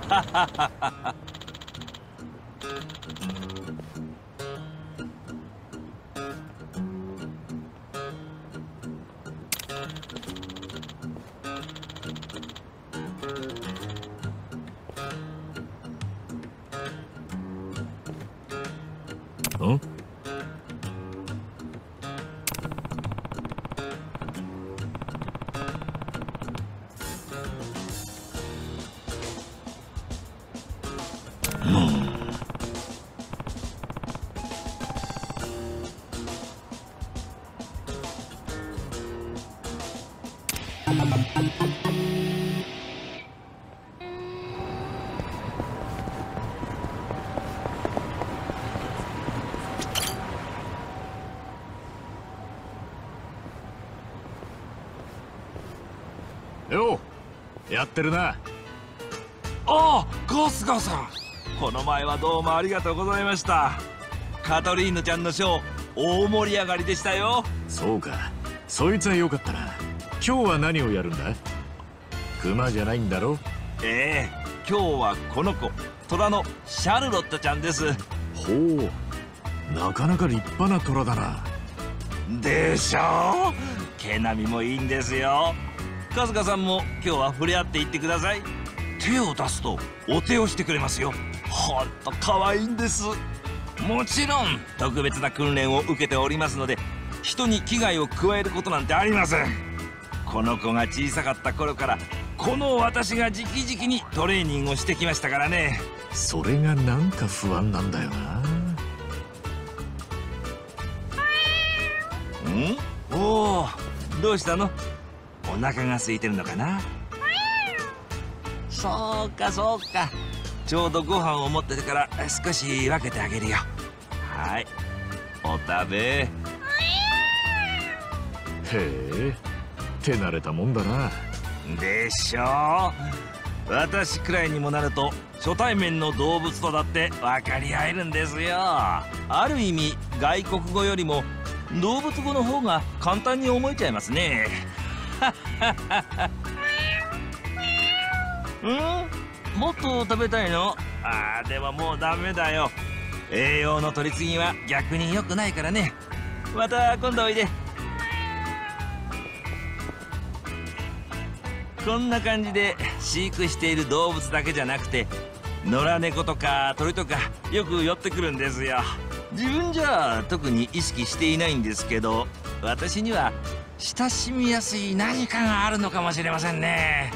ん？よう、やってるな。 ああ、春日さん、この前はどうもありがとうございました。カトリーヌちゃんのショー、大盛り上がりでしたよ。 そうか、そいつはよかったな。今日は何をやるんだ？クマじゃないんだろ？ ええ、今日はこの子、虎のシャルロットちゃんです。 ほう、なかなか立派な虎だな。 でしょう？毛並みもいいんですよ。春日さんも今日は触れ合っていってください。手を出すとお手をしてくれますよ。ほんと可愛いんです。もちろん特別な訓練を受けておりますので、人に危害を加えることなんてありません。この子が小さかった頃からこの私が直々にトレーニングをしてきましたからね。 それがなんか不安なんだよな。 おお、どうしたの？お腹が空いてるのかな？そうかそうか、ちょうどご飯を持っててから少し分けてあげるよ。はい、お食べ。 へえ、手慣れたもんだな。 でしょう。私くらいにもなると初対面の動物とだって分かり合えるんですよ。ある意味外国語よりも動物語の方が簡単に思えちゃいますね。もっと食べたいの？でももうダメだよ。栄養の取りすぎは逆に良くないからね。また今度おいで。こんな感じで飼育している動物だけじゃなくて、野良猫とか鳥とかよく寄ってくるんですよ。自分じゃ特に意識していないんですけど、私には親しみやすい何かがあるのかもしれませんね。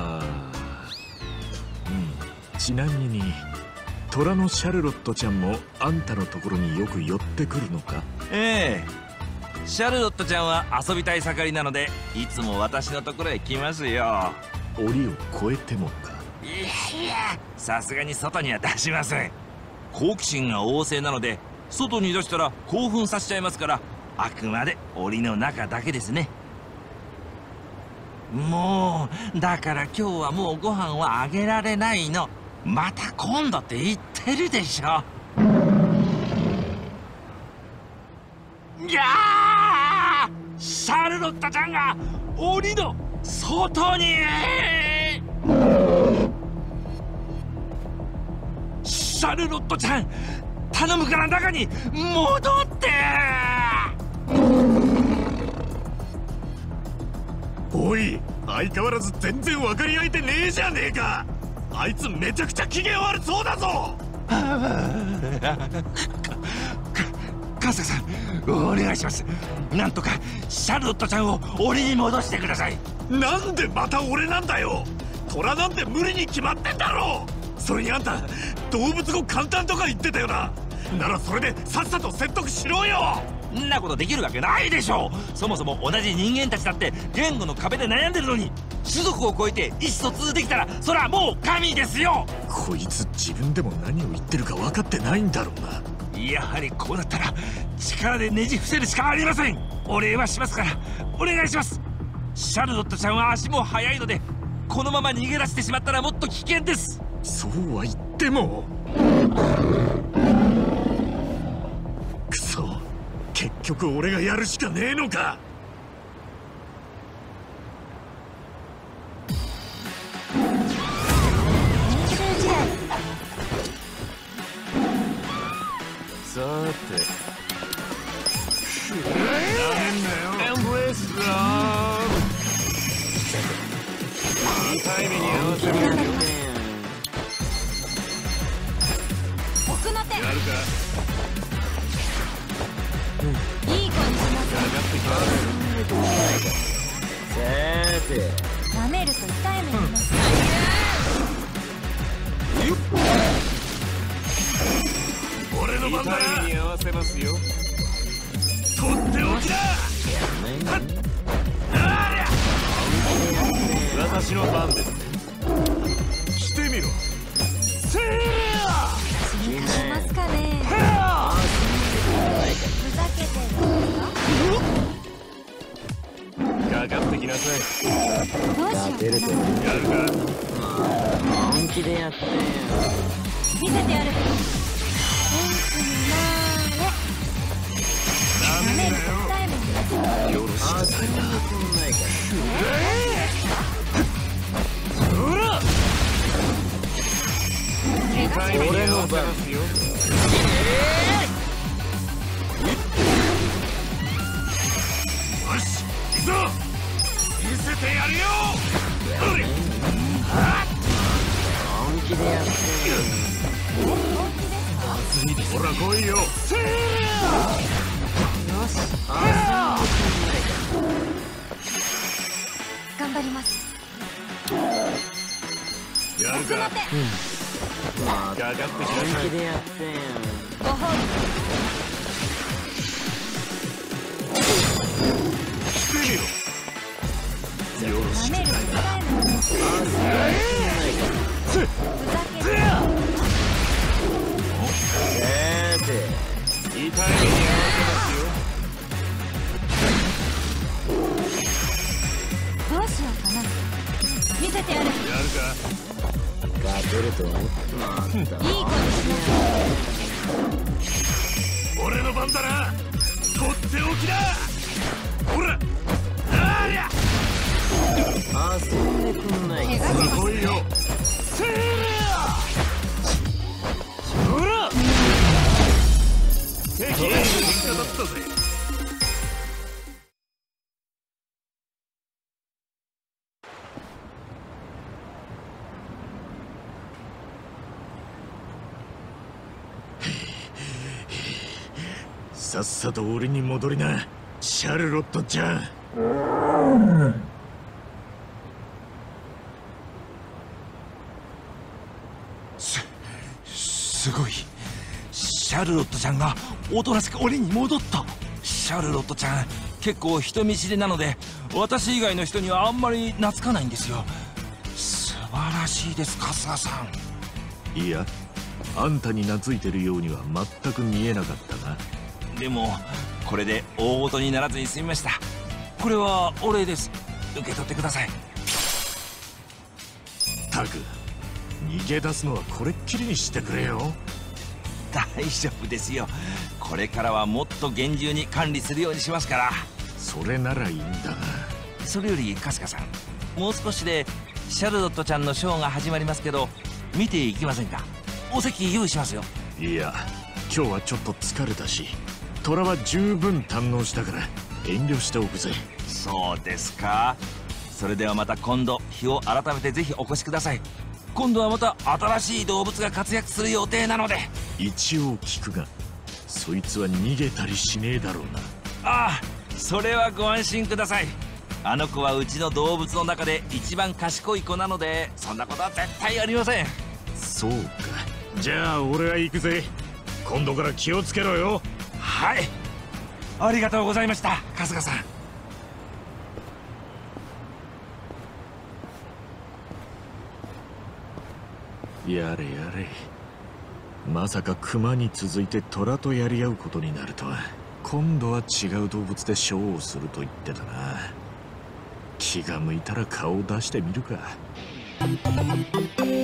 ちなみに虎のシャルロットちゃんもあんたのところによく寄ってくるのか？ ええ、シャルロットちゃんは遊びたい盛りなので、いつも私のところへ来ますよ。 檻を越えてもか？ いやいや、さすがに外には出しません。好奇心が旺盛なので、外に出したら興奮させちゃいますから、あくまで檻の中だけですね。もうだから今日はもうご飯はあげられないの。また今度って言ってるでしょ。いやー、シャルロットちゃんが檻の外に。シャルロットちゃん、頼むから中に戻って。 おい、相変わらず全然分かり合えてねえじゃねえか。あいつめちゃくちゃ機嫌悪そうだぞ。 春日さん、お願いします。なんとかシャルロットちゃんを檻に戻してください。 なんでまた俺なんだよ。虎なんて無理に決まってんだろ。それにあんた動物語簡単とか言ってたよな。ならそれでさっさと説得しろよ。 んなことできるわけないでしょう。そもそも同じ人間たちだって言語の壁で悩んでるのに、種族を超えて意思疎通できたらそれはもう神ですよ。 こいつ自分でも何を言ってるか分かってないんだろうな。 やはりこうなったら力でねじ伏せるしかありません。お礼はしますからお願いします。シャルロットちゃんは足も速いので、このまま逃げ出してしまったらもっと危険です。 そうは言っても。くそ、結局俺がやるしかねえのか。 入場時痛い目に合わせるよ。 奥の手。 やるか。 いい子にしなさい。 上がってきます。 さて舐めると痛い目になります。 俺の番だな。痛い目に合わせますよ。とっておきだ。私の番ですね。してみろ。せー気にかけますかね。ふざけてるんですか。 かかってきなさい。 どうしようかな。 やるか。 本気でやって見せてやる。元気になーれ。舐めると痛い目になります。 よろしくあそんなことないかほら。痛い目に合わせますよ。よし、行くぞ。見せてやるよ。 本気でやってほら来いよ。せー頑張ります。 やるか。かかってきなさい。 本気でやってご褒してみろ。よろ美。 しく。 舐めると痛い目になります。ふざけてる。 痛い目に合わせますよ。 どうしようかな。見せてやる。 やるか。 勝てると思ってまったいい子にしなさい。 俺の番だな。とっておきだ。ほら。ありゃ。 遊んでくんないか怪我します。 来いよ。せーほら。敵に味方だったぜ。さっさと俺に戻りな、シャルロットちゃん。 すごい。シャルロットちゃんがおとなしく檻に戻った。シャルロットちゃん結構人見知りなので私以外の人にはあんまり懐かないんですよ。素晴らしいです、春日さん。 いや、あんたに懐いてるようには全く見えなかったな。 でもこれで大事にならずに済みました。これはお礼です。受け取ってください。 タク、逃げ出すのはこれっきりにしてくれよ。 大丈夫ですよ。これからはもっと厳重に管理するようにしますから。 それならいいんだが。 それより春日さん、もう少しでシャルロットちゃんのショーが始まりますけど見ていきませんか？お席用意しますよ。 いや、今日はちょっと疲れたし、虎は十分堪能したから遠慮しておくぜ。 そうですか。それではまた今度日を改めてぜひお越しください。今度はまた新しい動物が活躍する予定なので。 一応聞くが、そいつは逃げたりしねえだろうな。 ああ、それはご安心ください。あの子はうちの動物の中で一番賢い子なので、そんなことは絶対ありません。 そうか。じゃあ俺は行くぜ。今度から気をつけろよ。 はい、ありがとうございました、春日さん。 やれやれ。まさかクマに続いてトラとやり合うことになるとは。今度は違う動物でショーをすると言ってたな。気が向いたら顔を出してみるか。